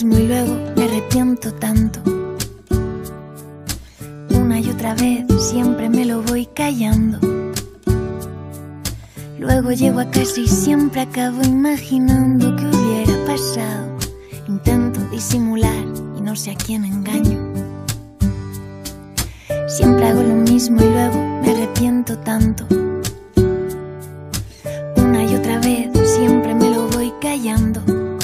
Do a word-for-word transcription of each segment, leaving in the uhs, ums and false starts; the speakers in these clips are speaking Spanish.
mismo y luego me arrepiento tanto. Una y otra vez siempre me lo voy callando. Luego llego a casa y siempre acabo imaginando qué hubiera pasado. Intento disimular y no sé a quién engaño. Siempre hago lo mismo y luego me arrepiento tanto. Una y otra vez siempre me lo voy callando.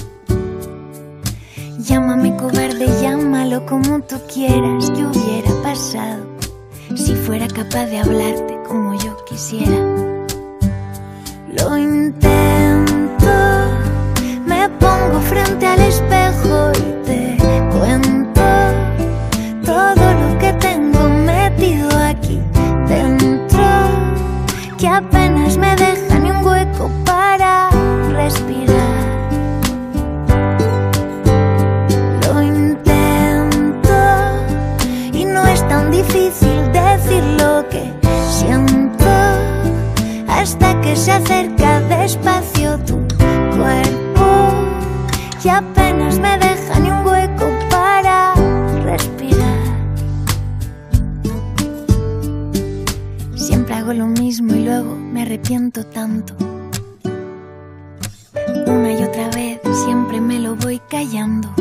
Llámame cobarde, llámalo como tú quieras. ¿Qué hubiera pasado si fuera capaz de hablarte como yo quisiera? Lo intento, me pongo frente al espejo y te cuento todo lo que tengo metido aquí dentro, que apenas me deja ni un hueco para respirar. Lo intento y no es tan difícil decir lo que siento, hasta que se acerca despacio tu cuerpo y apenas me deja ni un hueco para respirar. Siempre hago lo mismo y luego me arrepiento tanto. Una y otra vez siempre me lo voy callando.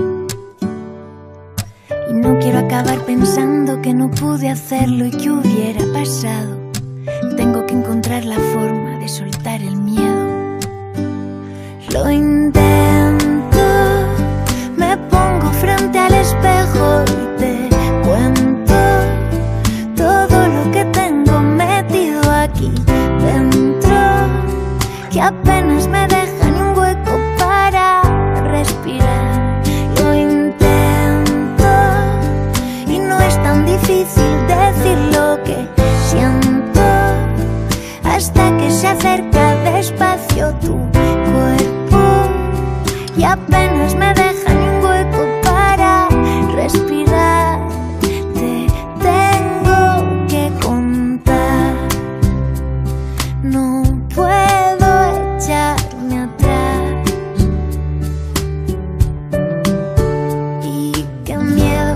Y no quiero acabar pensando que no pude hacerlo y que hubiera pasado. Tengo que encontrar la forma de soltar el miedo. Lo intento, me pongo frente al espejo y te cuento todo lo que tengo metido aquí dentro, que apenas me deja ni un hueco para respirar. Lo intento y no es tan difícil decir lo que siento, hasta que se acerca despacio tu cuerpo y apenas me deja ni un hueco para respirar. Te tengo que contar, no puedo echarme atrás. Y qué miedo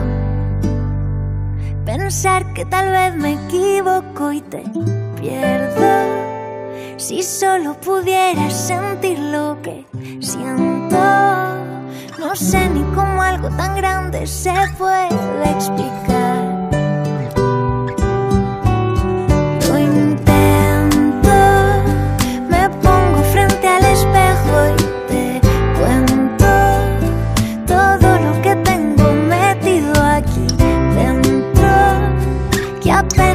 pensar que tal vez me equivoco y te pierdo. Si solo pudieras sentir lo que siento, no sé ni cómo algo tan grande se puede explicar. Lo intento, me pongo frente al espejo y te cuento todo lo que tengo metido aquí dentro, que apenas